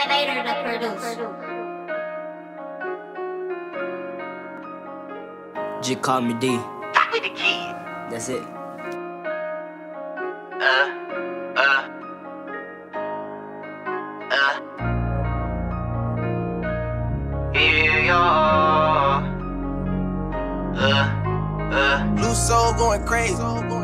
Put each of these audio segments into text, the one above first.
Vader to produce. Just call me D. Fuck with the kid. That's it. Loose soul going crazy.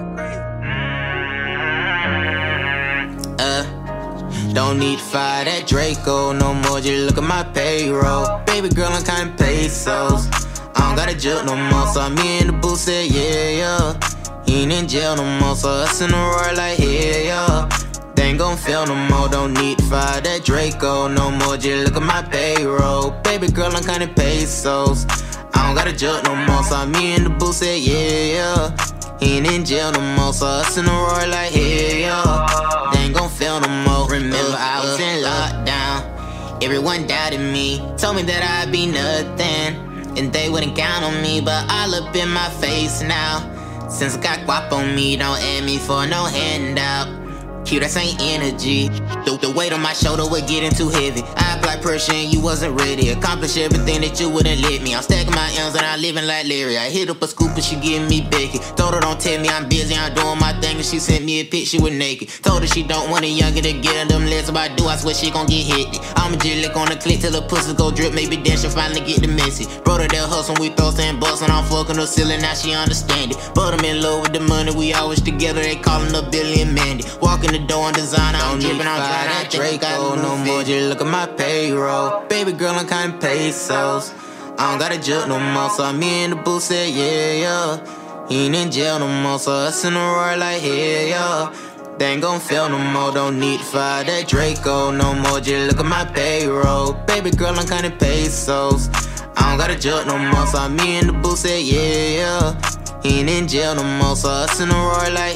Don't need to fire that Draco no more, just look at my payroll. Baby girl, I'm counting pesos. I don't gotta joke no more, so me in the booth said, yeah. He ain't in jail no more, so us in the roar like, yeah. They ain't gon' fail no more, don't need to fire that Draco no more, just look at my payroll. Baby girl, I'm counting pesos. I don't gotta joke no more, so me in the booth said, yeah. He ain't in jail no more, so us in the roar like, yeah. They ain't gon' fail no more. Remember I was in lockdown, everyone doubted me, told me that I'd be nothing, and they wouldn't count on me, but all up in my face now. Since I got guap on me, don't add me for no handout. Q, that's ain't energy. The weight on my shoulder was getting too heavy. I applied pressure and you wasn't ready. Accomplish everything that you wouldn't let me. I'm stacking my M's and I'm living like Larry. I hit up a scoop and she giving me Becky. Told her don't tell me I'm busy, I'm doing my thing, and she sent me a picture with naked. Told her she don't want a younger to get her them legs. If I do, I swear she gon' get hit. I'ma just lick on the clip till the pussy go drip. Maybe then she'll finally get the message. Brother that hustle, we throw sand bucks and I'm fucking her ceiling, now she understand it. But I'm in love with the money, we always together, they callin' her Billy and Mandy. Walking the door on designer, I'm drippin', I'm dry, that Draco no more, just look at my payroll. Baby girl, I'm counting pesos. I don't gotta joke no more, so me in the booth said, yeah. He ain't in jail no more, so us in the roar like, yeah. They ain't gon' fail no more, don't need to fire that Draco no more, just look at my payroll. Baby girl, I'm counting pesos. I don't gotta joke no more, so me in the booth said, yeah. He ain't in jail no more, so us in the roar like,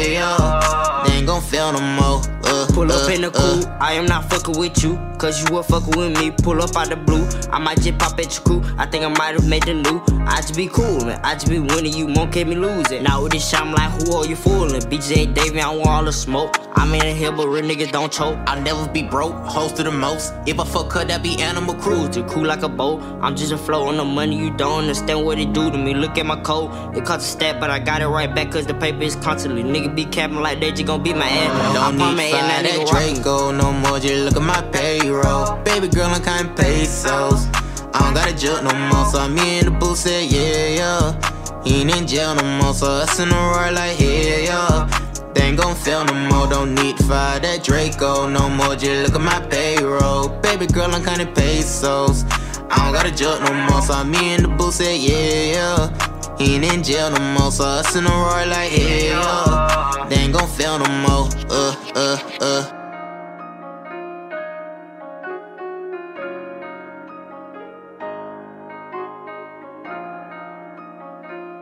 yeah. They ain't gon' fail no more. Pull up in the coupe, I am not fucking with you, cause you were fucking with me. Pull up out the blue, I might just pop at your coupe. I think I might have made the new. I just be cool, man, I just be winning, you won't get me losing. Now with this shit, I'm like, who are you fooling? BJ Davey, I want all the smoke. I'm in the hill, but real niggas don't choke. I'll never be broke, host to the most. If I fuck her, that be animal Cruise, cruise. cool like a boat. I'm just a flow on the money, you don't understand what it do to me. Look at my code, it costs a stat, but I got it right back, cause the paper is constantly. Nigga be capping like they just gon' beat my ass. Don't need to fire that Draco no more, just look at my payroll. Baby girl, I'm counting pesos. I don't gotta joke no more, so me in the booth said, yeah. He ain't in jail no more, so us in the roar like, yeah. They ain't gon' fail no more, don't need to fire that Draco no more, just look at my payroll. Baby girl, I'm counting pesos. I don't gotta joke no more, so me in the booth said, yeah. He ain't in jail no more, so us in the roar like, yeah. They ain't gon' fail no more,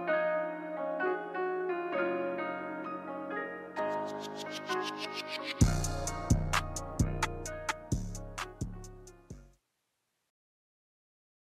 Vader to produce.